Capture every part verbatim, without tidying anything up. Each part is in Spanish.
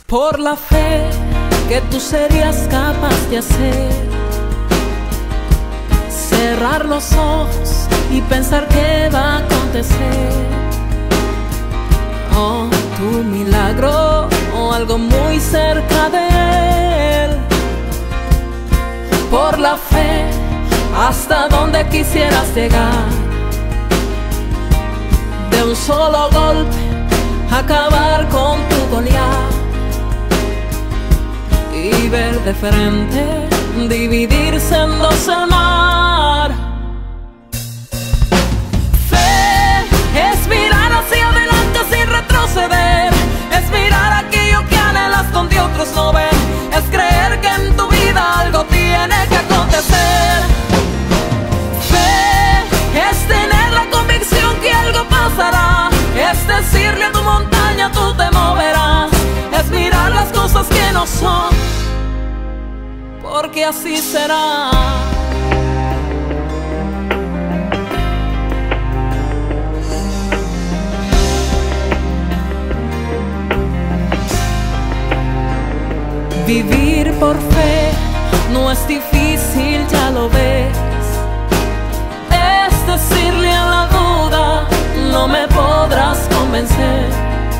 Por la fe que tú serías capaz de hacer, cerrar los ojos y pensar que va a acontecer. Oh, tu milagro o algo muy cerca de él. Por la fe, hasta donde quisieras llegar, de un solo golpe acabar con tu Goliat y ver de frente dividirse en dos el mar. Fe es mirar hacia adelante sin retroceder, es mirar aquello que anhelas donde otros no ven, es creer que en tu vida algo tiene que acontecer. Fe es tener la convicción que algo pasará, es decirle a tu montaña tú te moverás, es mirar las cosas que no son, porque así será. Vivir por fe no es difícil, ya lo ves. Es decirle a la duda, no me podrás convencer.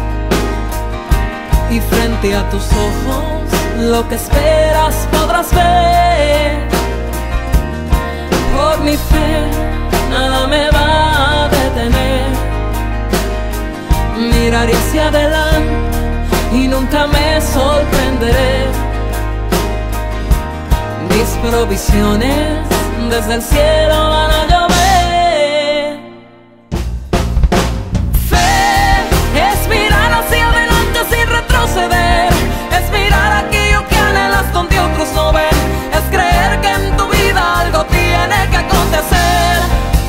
Y frente a tus ojos, lo que esperas podrás ver. Por mi fe, nada me va a detener. Miraré hacia adelante y nunca me sorprenderé. Mis provisiones desde el cielo van a llover. Fe es mirar hacia adelante sin retroceder, es mirar aquello que anhelas donde otros no ven, es creer que en tu vida algo tiene que acontecer.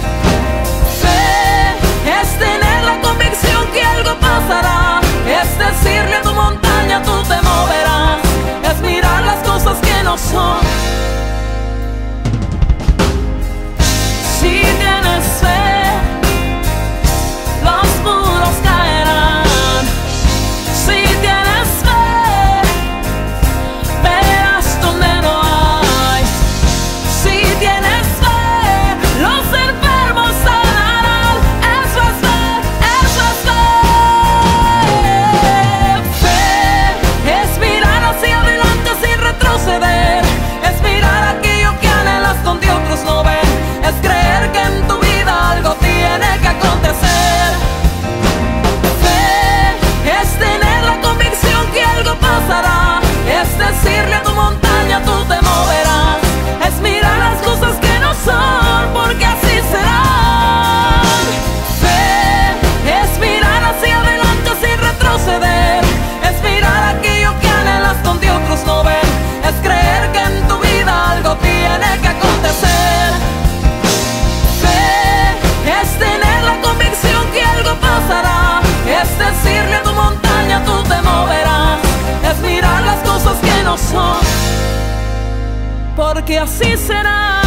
Fe es tener la convicción que algo pasará, es decirle a tu montaña tú te moverás, es mirar las cosas que no son. Si tienes fe, los muros caerán. Si tienes fe, verás donde no hay. Si tienes fe, los enfermos sanarán. Eso es fe, eso es fe. Fe es mirar hacia adelante sin retroceder, es mirar aquello que anhelas donde otros no ven, es creer que en tu vida algo tiene que acontecer. Fe es tener la convicción que algo pasará, es decirle a tu montaña tú te moverás, es mirar las cosas que no son, porque así serán. Fe es mirar hacia adelante sin retroceder, es mirar aquello que anhelas donde otros no ven, es creer que en tu vida algo tiene que acontecer. Es tener la convicción que algo pasará, es decirle a tu montaña tú te moverás, es mirar las cosas que no son, porque así será.